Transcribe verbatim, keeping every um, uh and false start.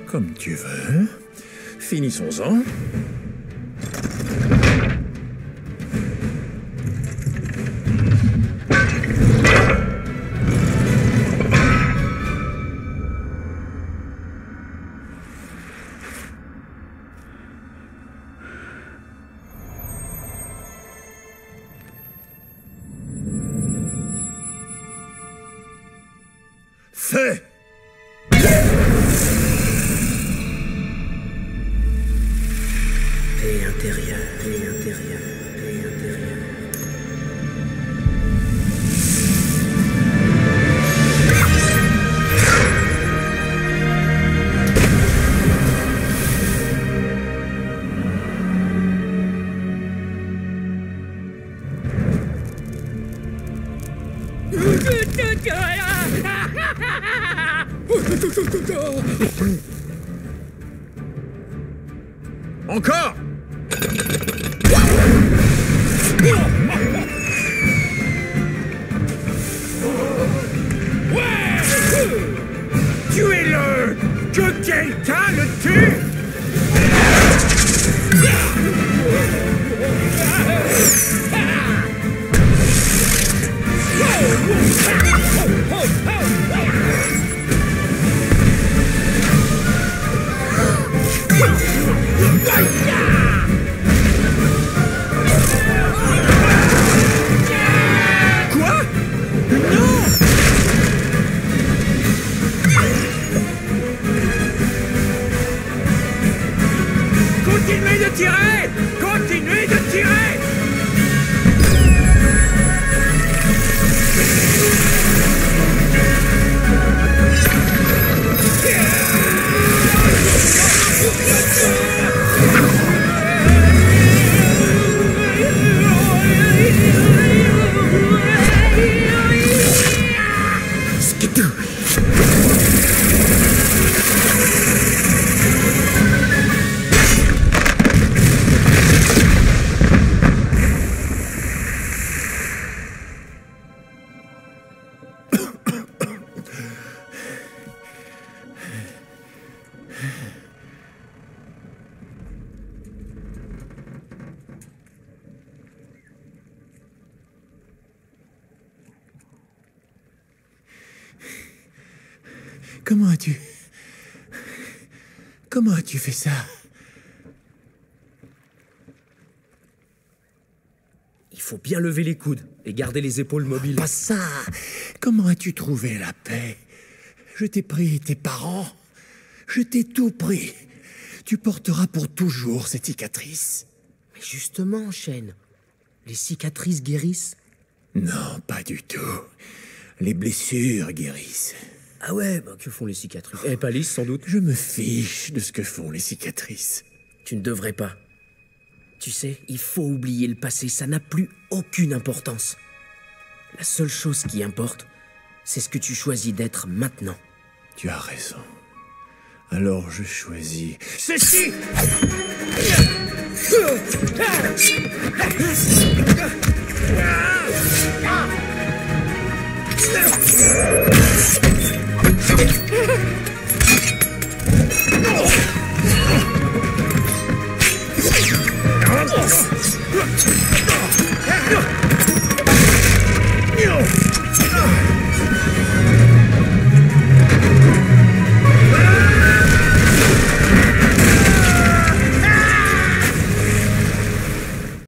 Comme tu veux. Finissons-en. Fait! Paix intérieure, paix intérieure, paix intérieure. Encore! Tuez-le! Que quelqu'un le tue! Quoi? Non! Continuez de tirer! Continuez de tirer! Comment as-tu... Comment as-tu fait ça? Il faut bien lever les coudes et garder les épaules mobiles. Pas ça! Comment as-tu trouvé la paix? Je t'ai pris tes parents. Je t'ai tout pris. Tu porteras pour toujours cette cicatrice. Mais justement, Shane, les cicatrices guérissent? Non, pas du tout. Les blessures guérissent. Ah ouais, bah que font les cicatrices? Elles pâlissent sans doute. Je me fiche de ce que font les cicatrices. Tu ne devrais pas. Tu sais, il faut oublier le passé, ça n'a plus aucune importance. La seule chose qui importe, c'est ce que tu choisis d'être maintenant. Tu as raison. Alors je choisis... Ceci!